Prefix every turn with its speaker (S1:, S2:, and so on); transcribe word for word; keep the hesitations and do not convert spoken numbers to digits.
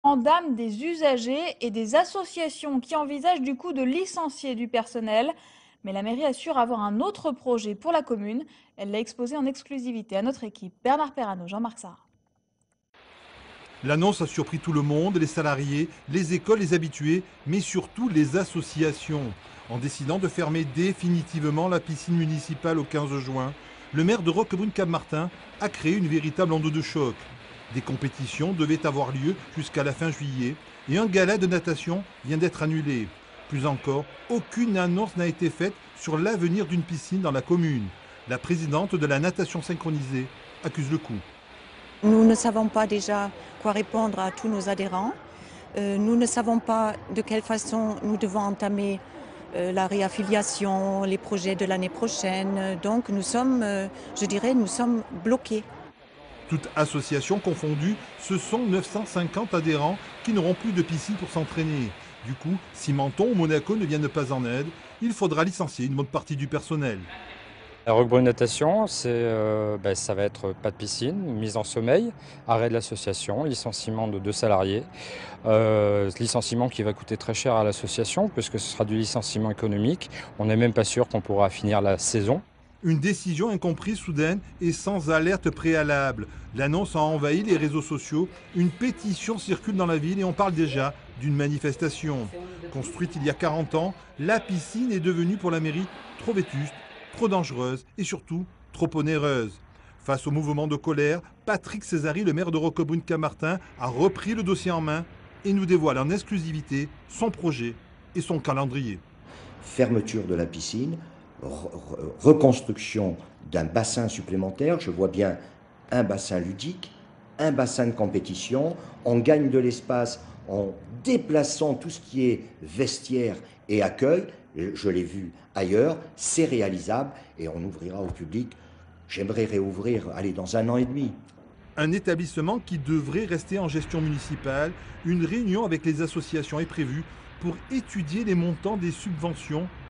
S1: Endame des usagers et des associations qui envisagent du coup de licencier du personnel. Mais la mairie assure avoir un autre projet pour la commune. Elle l'a exposé en exclusivité à notre équipe. Bernard Perrano, Jean-Marc Sarr.
S2: L'annonce a surpris tout le monde, les salariés, les écoles, les habitués, mais surtout les associations. En décidant de fermer définitivement la piscine municipale au quinze juin, le maire de Roquebrune-Cap-Martin a créé une véritable onde de choc. Des compétitions devaient avoir lieu jusqu'à la fin juillet et un gala de natation vient d'être annulé. Plus encore, aucune annonce n'a été faite sur l'avenir d'une piscine dans la commune. La présidente de la natation synchronisée accuse le coup.
S3: Nous ne savons pas déjà quoi répondre à tous nos adhérents. Euh, nous ne savons pas de quelle façon nous devons entamer euh, la réaffiliation, les projets de l'année prochaine. Donc nous sommes, euh, je dirais, nous sommes bloqués.
S2: Toutes associations confondues, ce sont neuf cent cinquante adhérents qui n'auront plus de piscine pour s'entraîner. Du coup, si Menton ou Monaco ne viennent pas en aide, il faudra licencier une bonne partie du personnel.
S4: La Roquebrune Natation, c'est, euh, ben, ça va être pas de piscine, mise en sommeil, arrêt de l'association, licenciement de deux salariés. Euh, licenciement qui va coûter très cher à l'association puisque ce sera du licenciement économique. On n'est même pas sûr qu'on pourra finir la saison.
S2: Une décision incomprise, soudaine et sans alerte préalable. L'annonce a envahi les réseaux sociaux. Une pétition circule dans la ville et on parle déjà d'une manifestation. Construite il y a quarante ans, la piscine est devenue pour la mairie trop vétuste, trop dangereuse et surtout trop onéreuse. Face au mouvement de colère, Patrick Césari, le maire de Roquebrune-Cap-Martin, a repris le dossier en main et nous dévoile en exclusivité son projet et son calendrier.
S5: Fermeture de la piscine, reconstruction d'un bassin supplémentaire, je vois bien un bassin ludique, un bassin de compétition, on gagne de l'espace en déplaçant tout ce qui est vestiaire et accueil, je l'ai vu ailleurs, c'est réalisable et on ouvrira au public. J'aimerais réouvrir, allez, dans un an et demi.
S2: Un établissement qui devrait rester en gestion municipale. Une réunion avec les associations est prévue pour étudier les montants des subventions